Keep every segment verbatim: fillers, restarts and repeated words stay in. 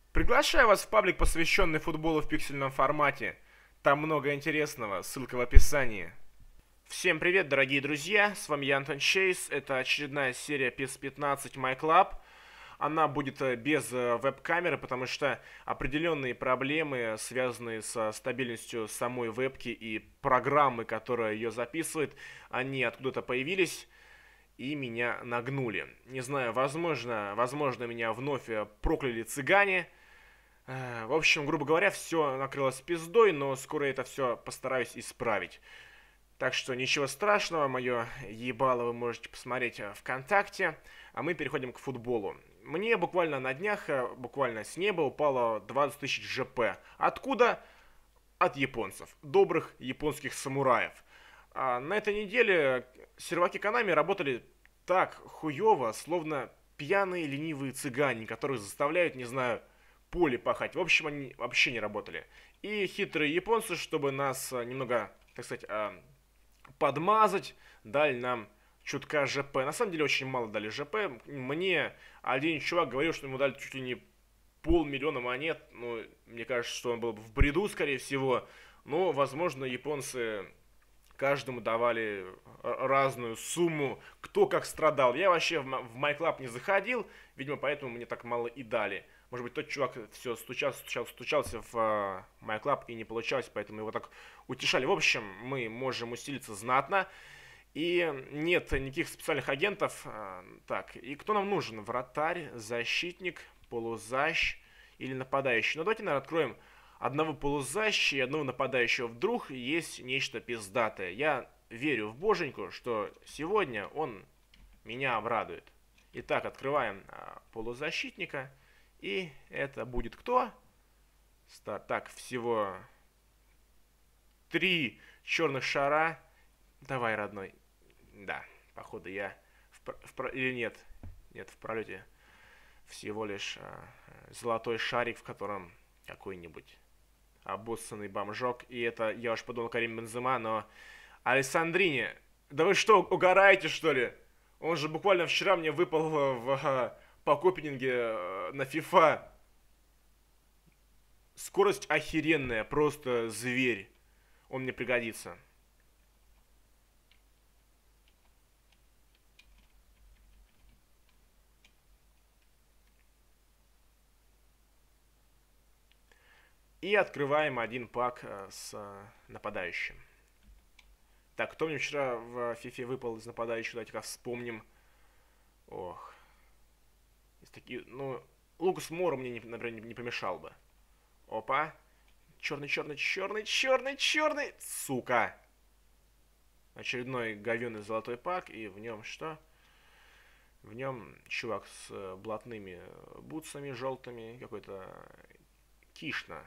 Приглашаю вас в паблик, посвященный футболу в пиксельном формате. Там много интересного, ссылка в описании. Всем привет, дорогие друзья, с вами я, Антон Чейз. Это очередная серия пи эс пятнадцать My Club. Она будет э, без э, веб-камеры, потому что определенные проблемы, связанные со стабильностью самой вебки и программы, которая ее записывает, они откуда-то появились и меня нагнули. Не знаю, возможно, возможно меня вновь э, прокляли цыгане. Э, В общем, грубо говоря, все накрылось пиздой, но скоро это все постараюсь исправить. Так что ничего страшного, мое ебало вы можете посмотреть э, ВКонтакте, а мы переходим к футболу. Мне буквально на днях, э, буквально с неба упало двадцать тысяч жэ пэ. Откуда? От японцев, добрых японских самураев. А на этой неделе серваки Konami работали так хуёво, словно пьяные ленивые цыгане, которых заставляют, не знаю, поле пахать. В общем, они вообще не работали. И хитрые японцы, чтобы нас э, немного, так сказать, э, подмазать, дали нам чутка жэ пэ. На самом деле очень мало дали жэ пэ. Мне один чувак говорил, что ему дали чуть ли не полмиллиона монет. Ну, мне кажется, что он был в бреду, скорее всего. Но, возможно, японцы каждому давали разную сумму, кто как страдал. Я вообще в MyClub не заходил, видимо, поэтому мне так мало и дали. Может быть, тот чувак все стучался, стучался, стучался в uh, MyClub и не получалось, поэтому его так утешали. В общем, мы можем усилиться знатно. И нет никаких специальных агентов. Uh, так, и кто нам нужен? Вратарь, защитник, полузащ или нападающий? Ну, давайте, наверное, откроем одного полузащи и одного нападающего. Вдруг есть нечто пиздатое. Я верю в боженьку, что сегодня он меня обрадует. Итак, открываем а, полузащитника. И это будет кто? Стар. Так, всего три черных шара. Давай, родной. Да, походу я... В, в, или нет? Нет, в пролете всего лишь а, золотой шарик, в котором какой-нибудь обоссанный бомжок. И это, я уж подумал, Карим Бензема, но... Алессандрини, да вы что, угораете, что ли? Он же буквально вчера мне выпал в, в покупнинге на FIFA. Скорость охеренная, просто зверь. Он мне пригодится. И открываем один пак с нападающим. Так, кто мне вчера в фифе выпал из нападающих? Давайте-ка вспомним. Ох. Из таких, ну, Лукас Мора мне, не, например, не помешал бы. Опа. Черный, черный, черный, черный, черный. Сука. Очередной говёный золотой пак. И в нем что? В нем чувак с блатными бутсами желтыми. Какой-то Кишна.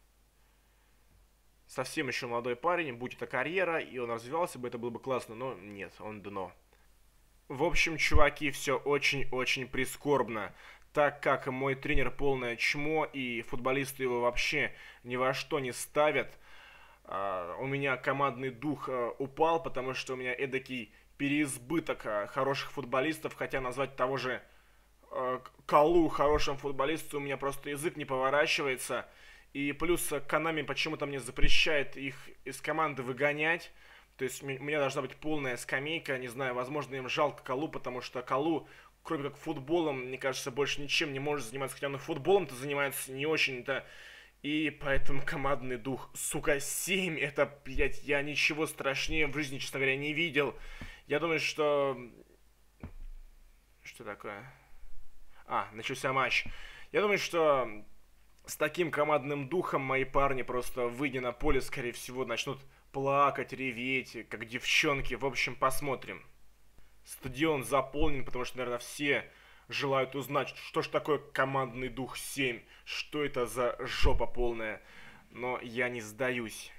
Совсем еще молодой парень, будь это карьера, и он развивался бы, это было бы классно, но нет, он дно. В общем, чуваки, все очень-очень прискорбно, так как мой тренер полное чмо, и футболисты его вообще ни во что не ставят. У меня командный дух упал, потому что у меня эдакий переизбыток хороших футболистов, хотя назвать того же Калу хорошим футболистом у меня просто язык не поворачивается. И плюс Konami почему-то мне запрещает их из команды выгонять. То есть у меня должна быть полная скамейка. Не знаю, возможно, им жалко Калу, потому что Калу, кроме как футболом, мне кажется, больше ничем не может заниматься. Хотя он и футболом-то занимается не очень-то. И поэтому командный дух, сука, семь. Это, блядь, я ничего страшнее в жизни, честно говоря, не видел. Я думаю, что... Что такое? А, начался матч. Я думаю, что... С таким командным духом мои парни просто, выйдя на поле, скорее всего, начнут плакать, реветь, как девчонки. В общем, посмотрим. Стадион заполнен, потому что, наверное, все желают узнать, что ж такое командный дух семь. Что это за жопа полная. Но я не сдаюсь.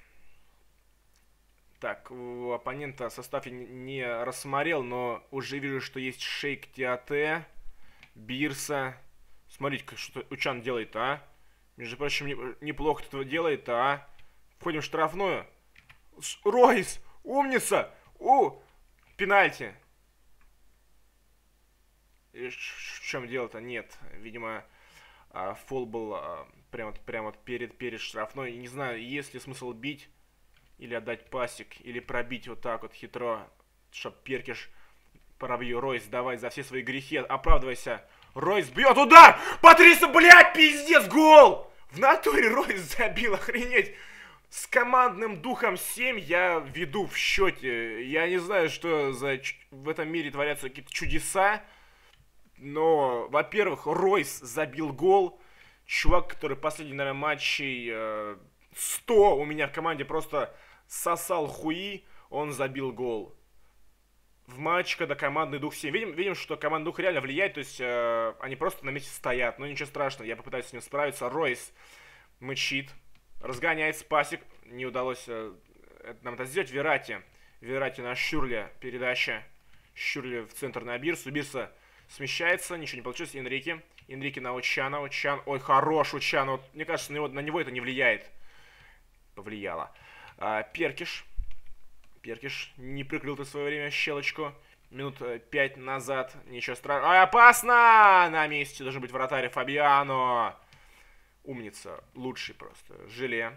Так, у оппонента состав я не рассмотрел, но уже вижу, что есть Шейк Тиате, Бирса. Смотрите, что Учан делает, а? Между прочим, неплохо кто делает, а? Входим в штрафную. Ройс! Умница! У! Пенальти. И в чем дело-то? Нет. Видимо, А, фол был а, прямо, прямо перед, перед штрафной. Не знаю, есть ли смысл бить или отдать пасик, или пробить вот так вот хитро, чтоб Перкиш пробью. Ройс, давай за все свои грехи, оправдывайся. Ройс бьет, удар! Патриса, блядь, пиздец, гол! В натуре Ройс забил, охренеть. С командным духом семь я веду в счете. Я не знаю, что за в этом мире творятся какие-то чудеса. Но, во-первых, Ройс забил гол. Чувак, который последний, наверное, матчей э, сто у меня в команде просто сосал хуи, он забил гол. В матче, когда командный дух семь. Видим, видим, что командный дух реально влияет, то есть э, они просто на месте стоят. Но ничего страшного, я попытаюсь с ним справиться. Ройс мычит, разгоняет спасик. Не удалось э, это, нам это сделать. Верати. Верати на Шюрле. Передача. Шюрле в центр на Бирсу. Бирса смещается, ничего не получилось. Энрике. Энрике на Учана. Учан. Ой, хорош Учан. Вот, мне кажется, на него, на него это не влияет. Повлияло. А, Перкиш. Перкиш не прикрыл ты в свое время щелочку. Минут пять назад. Ничего страшного. Ай, опасно! На месте должен быть вратарь Фабиано. Умница. Лучший просто. Желе.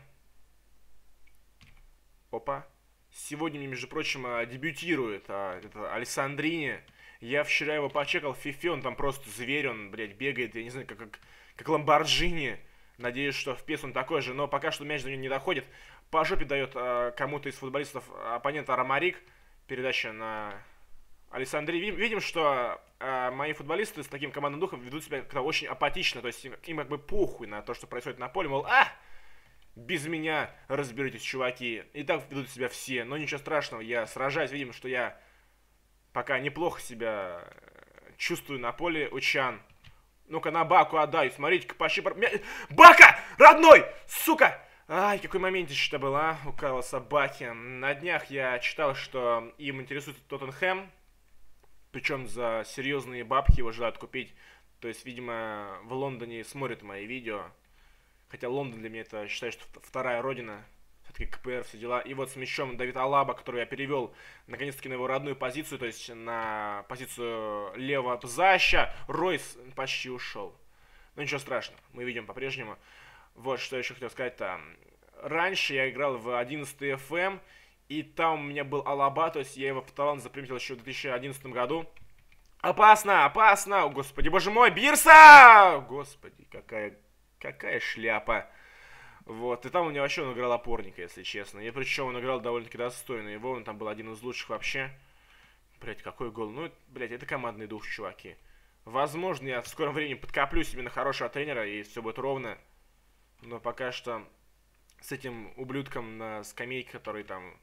Опа. Сегодня мне, между прочим, дебютирует а, это Алессандрини. Я вчера его почекал в фифе. Он там просто зверь. Он, блядь, бегает. Я не знаю, как, как, как Ламборджини. Надеюсь, что в пес он такой же. Но пока что мяч до него не доходит. По жопе дает а, кому-то из футболистов оппонента Ромарик. Передача на Алессандри. Видим, видим что а, мои футболисты с таким командным духом ведут себя как-то очень апатично. То есть им, им как бы похуй на то, что происходит на поле. Мол, а, без меня разберитесь, чуваки. И так ведут себя все. Но ничего страшного, я сражаюсь. Видим, что я пока неплохо себя чувствую на поле. Учан. Ну-ка на Баку отдай. Смотрите-ка, почти... Бака! Родной! Сука! Ай, какой моментище-то был, а, у Карла Собаки. На днях я читал, что им интересует Тоттенхэм. Причем за серьезные бабки его желают купить. То есть, видимо, в Лондоне смотрят мои видео. Хотя Лондон для меня это, считаю, что вторая родина. Все-таки КПР, все дела. И вот с мячом Давид Алаба, который я перевел наконец-таки на его родную позицию. То есть на позицию левого заща. Ройс почти ушел. Но ничего страшного, мы видим по-прежнему. Вот, что я еще хотел сказать-то. Раньше я играл в одиннадцатый эф эм, и там у меня был Алаба, то есть я его в талант заприметил еще в две тысячи одиннадцатом году. Опасно, опасно! О, господи, боже мой, Бирса! Господи, какая, какая шляпа. Вот, и там у него вообще он играл опорника, если честно. И причем он играл довольно-таки достойно. Его он там был один из лучших вообще. Блять, какой гол. Ну, блять, это командный дух, чуваки. Возможно, я в скором времени подкоплю себе на хорошего тренера, и все будет ровно. Но пока что с этим ублюдком на скамейке, который там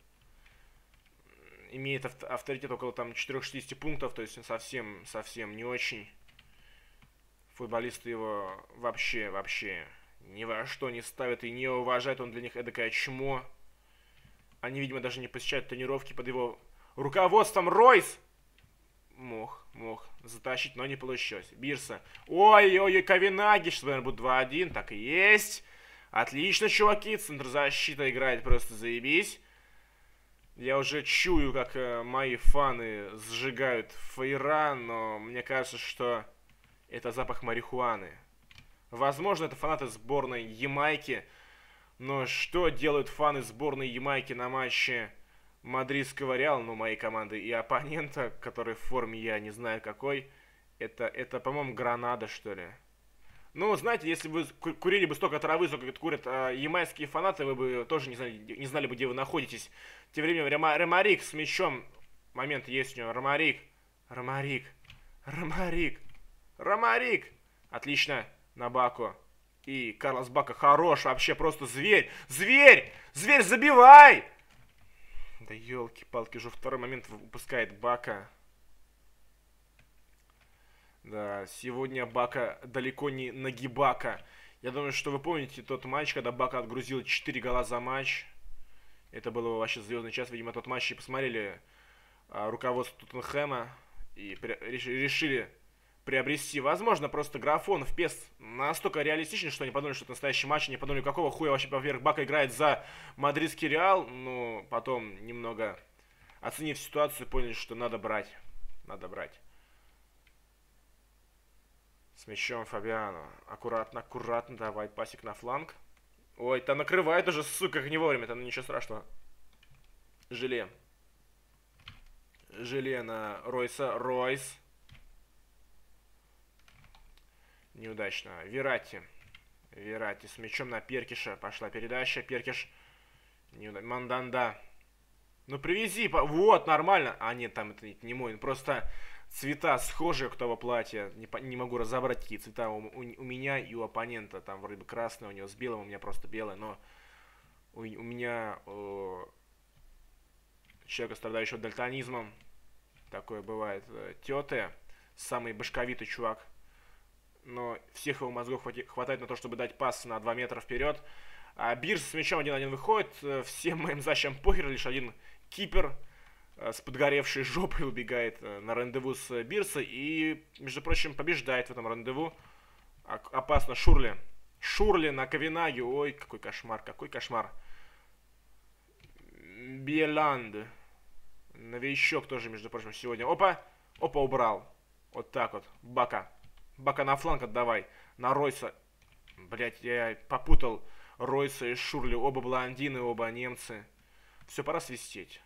имеет авторитет около там четырёх-шестидесяти пунктов, то есть он совсем, совсем не очень. Футболисты его вообще, вообще ни во что не ставят и не уважают, он для них эдакое чмо. Они, видимо, даже не посещают тренировки под его руководством. Ройс! Мог, мог затащить, но не получилось. Бирса. Ой-ой-ой, Ковенаги, что, наверное, будет два один. Так и есть. Отлично, чуваки. Центр защиты играет просто заебись. Я уже чую, как э, мои фаны сжигают фейра, но мне кажется, что это запах марихуаны. Возможно, это фанаты сборной Ямайки. Но что делают фаны сборной Ямайки на матче мадридского Реала, ну, моей команды, и оппонента, который в форме я не знаю какой, это, это по-моему, Гранада, что ли. Ну, знаете, если бы вы курили бы столько травы, сколько курят а, ямайские фанаты, вы бы тоже не знали, не знали бы, где вы находитесь. Тем временем Рема, Ромарик с мячом. Момент есть у него. Ромарик. Ромарик. Ромарик. Ромарик. Отлично. На Баку. И Карлос Бака хорош. Вообще просто зверь. Зверь! Зверь, забивай! Да елки-палки, уже второй момент выпускает Бака. Да, сегодня Бака далеко не нагибака. Я думаю, что вы помните тот матч, когда Бака отгрузил четыре гола за матч. Это был вообще звездный час. Видимо, тот матч и посмотрели а, руководство Тоттенхэма и при, решили приобрести. Возможно, просто графон в пес настолько реалистичен, что они подумали, что это настоящий матч. Они подумали, какого хуя вообще поверх Бака играет за мадридский Реал. Но потом, немного оценив ситуацию, поняли, что надо брать. Надо брать. С мячом Фабиано. Аккуратно, аккуратно. Давай пасик на фланг. Ой, там накрывает уже, сука, не вовремя. Там ничего страшного. Желе. Желе на Ройса. Ройс. Неудачно. Верати. Верати с мячом на Перкиша. Пошла передача. Перкиш. Неуда... Манданда. Ну привези. По... Вот, нормально. А нет, там это не мой. Просто цвета схожие к того платья. Не, по... не могу разобрать, какие цвета у... У... у меня и у оппонента. Там вроде бы красное, у него с белым, у меня просто белое. Но у, у меня... У... Человека, страдающего дальтонизмом. Такое бывает. Тёте. Самый башковитый чувак. Но всех его мозгов хватает на то, чтобы дать пас на два метра вперед. А Бирс с мячом один-один выходит. Всем моим защитам похер. Лишь один кипер с подгоревшей жопой убегает на рандеву с Бирса. И, между прочим, побеждает в этом рандеву. Опасно. Шурли. Шурли на Ковенаге. Ой, какой кошмар, какой кошмар. Биеланд. Новичок тоже, между прочим, сегодня. Опа. Опа, убрал. Вот так вот. Бака. Бака на фланг отдавай. На Ройса. Блять, я попутал Ройса и Шурли. Оба блондины, оба немцы. Все, пора свистеть.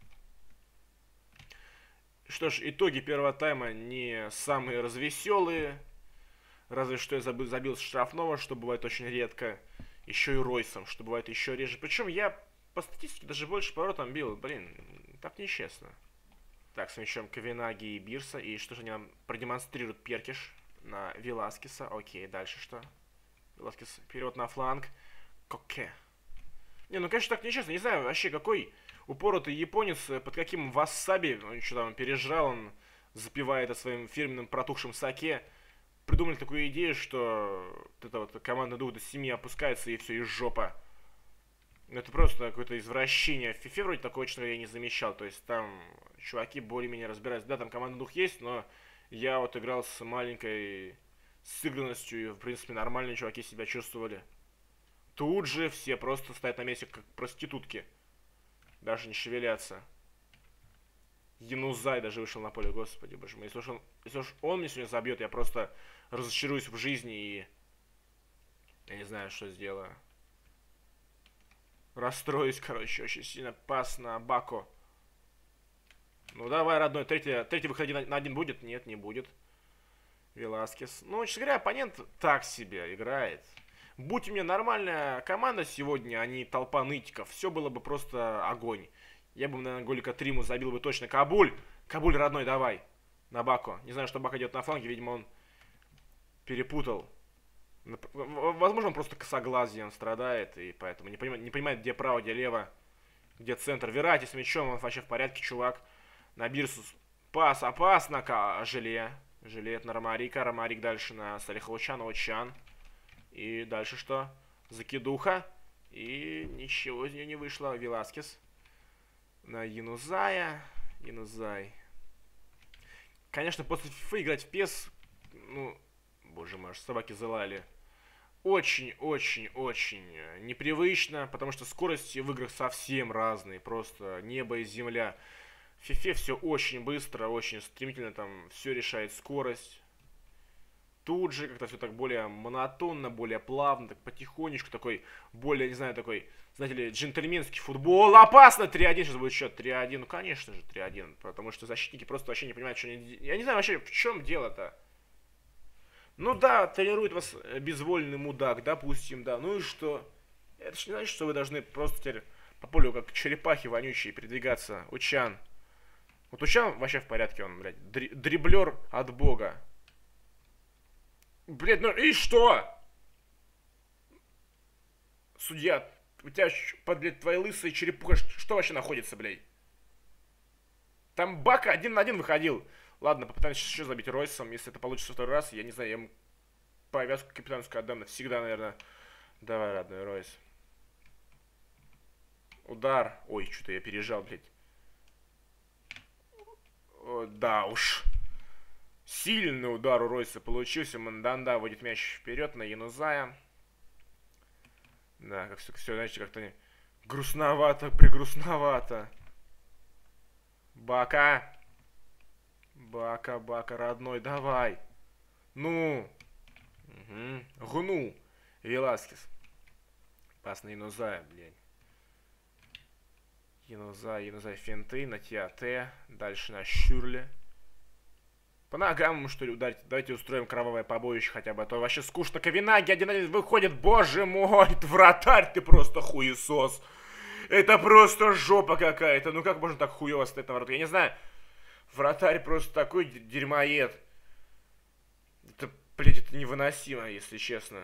Что ж, итоги первого тайма не самые развеселые. Разве что я забыл, забил с штрафного, что бывает очень редко. Еще и Ройсом, что бывает еще реже. Причем я по статистике даже больше поворотом бил. Блин, так нечестно. Так, с мячом Ковенаги и Бирса. И что же они нам продемонстрируют? Перкиш на Веласкеса. Окей, дальше что? Веласкес вперед на фланг. Коке. Не, ну конечно так нечестно. Не знаю вообще, какой упоротый японец, под каким вассаби, он что там пережрал, он запивая это своим фирменным протухшим саке. Придумали такую идею, что вот эта вот команда дух до семи опускается и все, и жопа. Это просто какое-то извращение. В FIFA вроде такого, честно говоря, я не замечал. То есть там чуваки более-менее разбираются. Да, там команда дух есть, но я вот играл с маленькой сыгранностью, и, в принципе, нормальные чуваки себя чувствовали. Тут же все просто стоят на месте, как проститутки. Даже не шевелятся. Янузай даже вышел на поле, господи, боже мой. Если уж он, если уж он мне сегодня забьет, я просто разочаруюсь в жизни и... Я не знаю, что сделаю. Расстроюсь, короче, очень сильно. Пас на Бако. Ну давай, родной, третий, третий выходи на, на один будет? Нет, не будет. Веласкес. Ну, честно говоря, оппонент так себе играет. Будь у меня нормальная команда сегодня, а не толпа нытиков, все было бы просто огонь. Я бы, наверное, голика Триму забил бы точно. Кабуль! Кабуль, родной, давай. На Бако. Не знаю, что Бако идет на фланге, видимо, он перепутал. Возможно, он просто косоглазием страдает, и поэтому не понимает, не понимает, где право, где лево, где центр. Верати с мячом, он вообще в порядке, чувак. На Бирсус. Пас, опасно. Желе. Желе на Ромарика. Ромарик дальше на Салиховичана. Очан. И дальше что? Закидуха. И ничего из нее не вышло. Веласкес. На Янузая. Янузай. Конечно, после FIFA играть в пес, ну, боже мой, аж собаки залаяли. Очень-очень-очень непривычно, потому что скорости в играх совсем разные. Просто небо и земля. В FIFA все очень быстро, очень стремительно, там все решает скорость. Тут же как-то все так более монотонно, более плавно, так потихонечку, такой, более, не знаю, такой, знаете ли, джентльменский футбол. Опасно! три один, сейчас будет счет три один. Ну, конечно же, три один, потому что защитники просто вообще не понимают, что они... Я не знаю вообще, в чем дело-то. Ну да, тренирует вас безвольный мудак, допустим, да. Ну и что? Это ж не значит, что вы должны просто теперь по полю, как черепахи вонючие, передвигаться. Учан. Вот Учан вообще в порядке, он, блядь, дри дриблер от бога. Блядь, ну и что? Судья, у тебя, под, блядь, твоей лысой черепуха, что вообще находится, блядь? Там Бака один на один выходил. Ладно, попытаемся еще забить Ройсом. Если это получится второй раз, я не знаю, я ему повязку капитанскую отдам навсегда, наверное. Давай, родной Ройс. Удар. Ой, что-то я пережал, блядь. О, да уж. Сильный удар у Ройса получился. Манданда вводит мяч вперед на Янузая. Да, как все, все, знаете, как-то грустновато, пригрустновато. Бака. Бака, Бака, родной, давай. Ну. Угу. Гну. Веласкес. Пас на Инозая, блядь. Инозай, Инозай финты, на Тиате. Дальше на Шюрле. По ногам ему, что ли, ударить? Давайте устроим кровавое побоище хотя бы. А то вообще скучно. Ковенаги один один выходит. Боже мой, вратарь, ты просто хуесос. Это просто жопа какая-то. Ну как можно так хуево стоять на воротах? Я не знаю. Вратарь просто такой дерьмоед. Это, блядь, это невыносимо, если честно.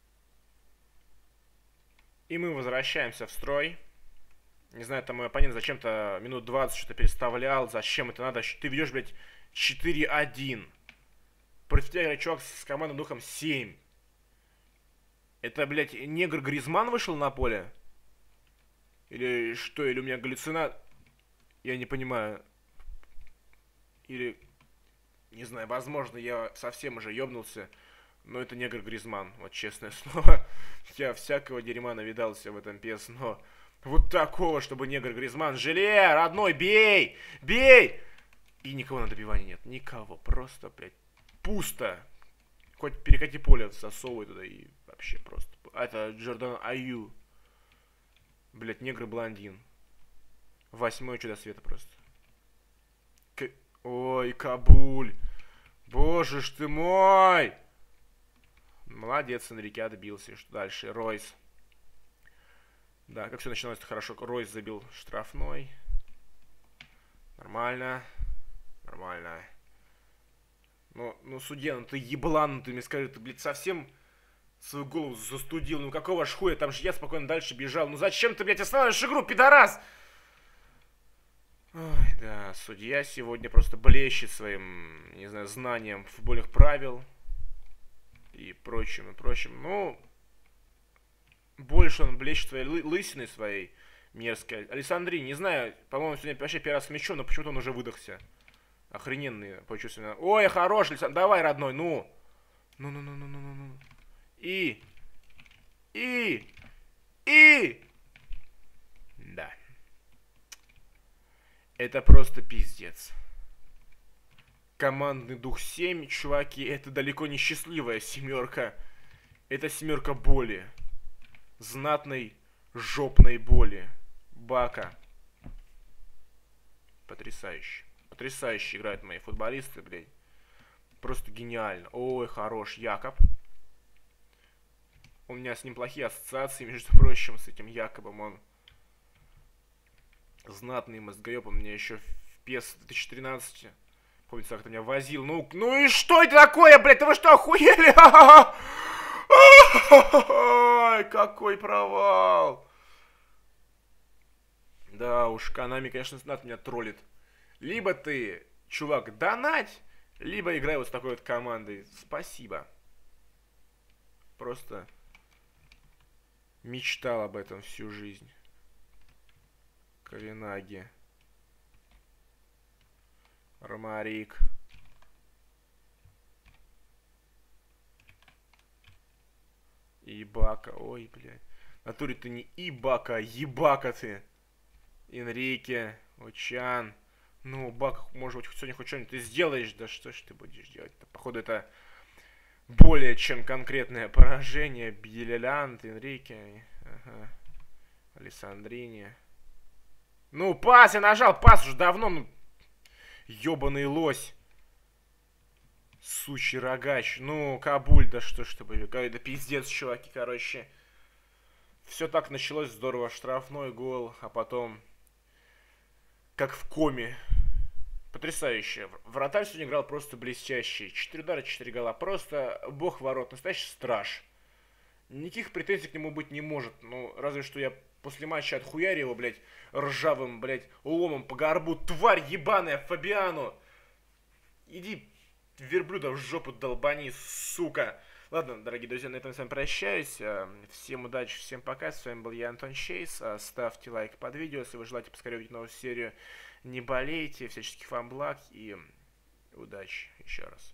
И мы возвращаемся в строй. Не знаю, там мой оппонент зачем-то минут двадцать что-то переставлял. Зачем это надо? Ты ведешь, блядь, четыре один. Против тебя играет чувак с командным духом семь. Это, блядь, негр Гризман вышел на поле? Или что? Или у меня галлюцина... Я не понимаю. Или... Не знаю, возможно, я совсем уже ёбнулся. Но это негр Гризман, вот честное слово. Я всякого дерьма навидался в этом пес, но... Вот такого, чтобы негр Гризман, желе, родной, бей! Бей! И никого на добивании нет. Никого. Просто, блядь, пусто. Хоть перекати поле, засовывай туда и вообще просто. Это Джордан Аю. Блядь, негр-блондин. Восьмое чудо света просто. К... Ой, Кабуль. Боже ж ты мой! Молодец, Энрике отбился. Что дальше? Ройс. Да, как все начиналось-то хорошо. Ройс забил штрафной. Нормально. Нормально. Ну, ну, судья, ну ты еблан, ну ты мне скажи, ты, блядь, совсем свою голову застудил. Ну какого ж хуя, там же я спокойно дальше бежал. Ну зачем ты, блядь, останавливаешь игру, пидорас? Ой, да, судья сегодня просто блещет своим, не знаю, знанием футбольных правил. И прочим, и прочим. Ну... Больше он блещет своей лы лысиной своей мерзкой. Александри, не знаю, по-моему, сегодня вообще первый раз с мячом, но почему-то он уже выдохся. Охрененный, почувствовал. Ой, хорош, Александр, давай, родной, ну. Ну-ну-ну-ну-ну-ну. И. И. И. Да. Это просто пиздец. Командный дух семь, чуваки, это далеко не счастливая семерка. Это семерка боли. Знатной жопной боли. Бака. Потрясающе. Потрясающе играют мои футболисты, блядь. Просто гениально. Ой, хорош. Якоб. У меня с ним плохие ассоциации, между прочим, с этим Якобом. Он знатный мозгоеб. Он меня еще в пес две тысячи тринадцать, помнится, как-то меня возил. Ну, ну и что это такое, блядь? Да вы что, охуели? Ой, какой провал! Да уж, Konami, конечно, знат меня троллит. Либо ты, чувак, донать, либо играй вот с такой вот командой. Спасибо. Просто мечтал об этом всю жизнь. Ковенаги. Ромарик. Ибака, ой, блядь. В натуре ты не Ибака, а Ебака ты. Энрике, Очан. Ну, Бак, может быть, сегодня хоть что-нибудь ты сделаешь. Да что ж ты будешь делать-то? Походу, это более чем конкретное поражение. Бьелелянт, Энрике. Ага. Алессандрини. Ну, пас, я нажал, пас уже давно. Ну, ёбаный лось. Сучий рогач. Ну, Кабуль, да что ж ты, да пиздец, чуваки, короче. Все так началось здорово. Штрафной гол, а потом как в коме. Потрясающе. Вратарь сегодня играл просто блестящий. Четыре удара, четыре гола. Просто бог ворот. Настоящий страж. Никаких претензий к нему быть не может. Ну, разве что я после матча отхуярил его, блядь, ржавым, блядь, ломом по горбу. Тварь ебаная, Фабиану. Иди, верблюда, в жопу долбани, сука. Ладно, дорогие друзья, на этом я с вами прощаюсь. Всем удачи, всем пока. С вами был я, Антон Чейз. Ставьте лайк под видео, если вы желаете поскорее увидеть новую серию. Не болейте, всяческих вам благ и удачи еще раз.